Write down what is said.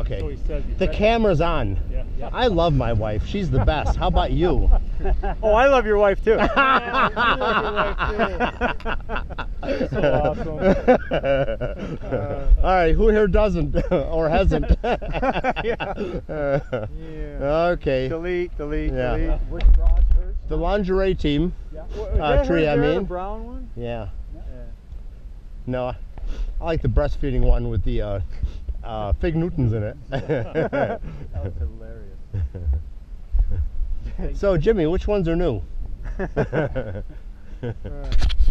Okay. So he says The camera's on. Yeah. I love my wife. She's the best. How about you? Oh, I love your wife too. So awesome. All right, who here doesn't or hasn't? Yeah. Okay. Delete, delete, Yeah. delete. Which bronze hers? The lingerie team. Yeah. Tree, I mean. The brown one? Yeah. Yeah. No, I like the breastfeeding one with the Fig Newtons in it. That was hilarious. So, Jimmy, which ones are new? Right.